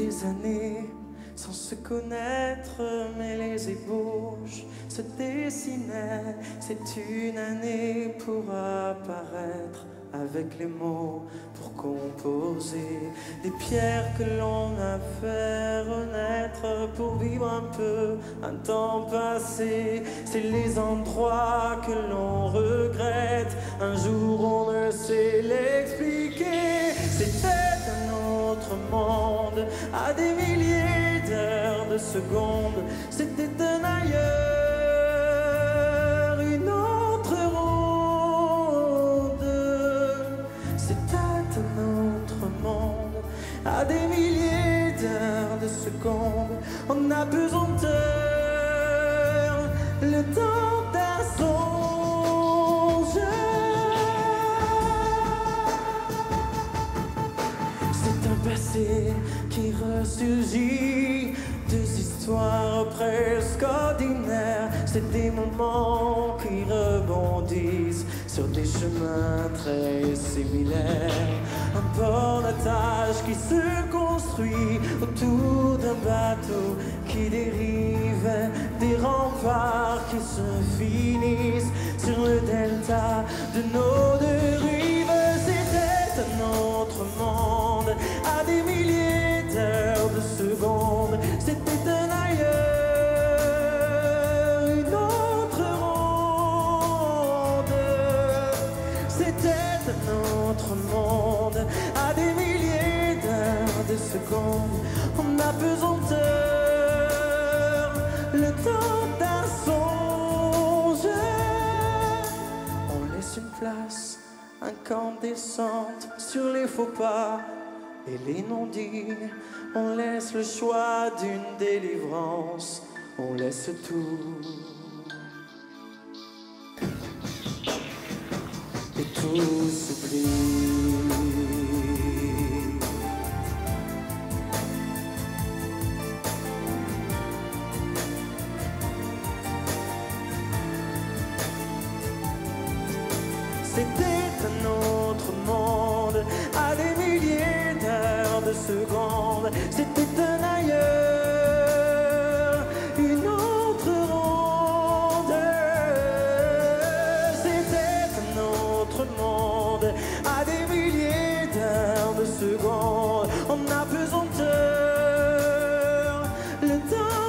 des années sans se connaître, mais les ébauches se dessinaient. C'est une année pour apparaître avec les mots pour composer des pierres que l'on a fait renaître pour vivre un peu un temps passé. C'est les endroits que l'on regrette, un jour on ne sait l'expliquer. C'était un autre monde à des milliers d'heures de secondes. C'était un ailleurs, une autre ronde. C'était un autre monde à des milliers d'heures de secondes. On a besoin d'heures, le temps d'un songe. C'est un passé qui ressurgit, deux histoires presque ordinaires. C'est des moments qui rebondissent sur des chemins très similaires. Un bornage qui se construit autour d'un bateau qui dérive, des remparts qui se finissent sur le delta de nos deux rives. C'était un autre monde à des milliers d'heures de secondes. C'était un ailleurs, une autre ronde. C'était un autre monde à des milliers d'heures de secondes. On a besoin d'heures, le temps d'un songe. On laisse une place incandescente sur les faux pas et les non-dits. On laisse le choix d'une délivrance, on laisse tout. Et tout s'oublie. C'était un autre monde à des milliers d'heures de secondes. C'était un ailleurs, une autre ronde. C'était un autre monde à des milliers d'heures de secondes. On a besoin d'heures, le temps